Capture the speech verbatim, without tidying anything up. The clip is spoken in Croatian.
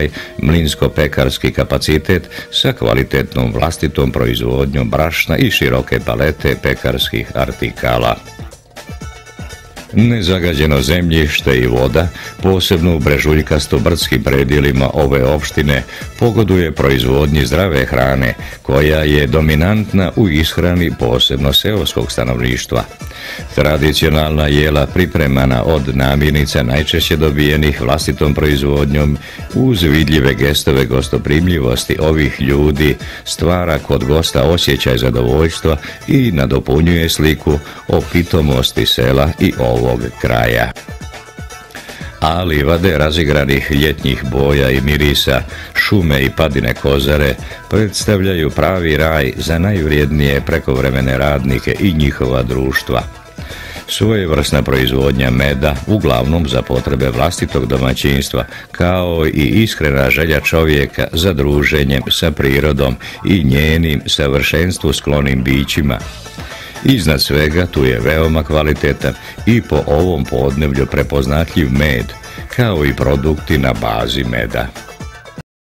mlinsko-pekarski kapacitet sa kvalitetnom vlastitom proizvodnjom brašna i široke palete pekarskih artikala. Nezagađeno zemljište i voda, posebno u brežuljkasto-brdskim predjelima ove opštine, pogoduje proizvodnji zdrave hrane, koja je dominantna u ishrani posebno seoskog stanovništva. Tradicionalna jela pripremana od namirnica najčešće dobijenih vlastitom proizvodnjom, uz vidljive gestove gostoprimljivosti ovih ljudi, stvara kod gosta osjećaj zadovoljstva i nadopunjuje sliku o pitomosti sela i ovog kraja. A livade razigranih ljetnjih boja i mirisa, šume i padine kozare predstavljaju pravi raj za najvrijednije prekovremene radnike i njihova društva. Svojevrsna proizvodnja meda, uglavnom za potrebe vlastitog domaćinstva, kao i iskrena želja čovjeka za druženjem sa prirodom i njenim savršenstvu sklonim bićima. Iznad svega tu je veoma kvalitetan i po ovom podneblju prepoznatljiv med, kao i produkti na bazi meda.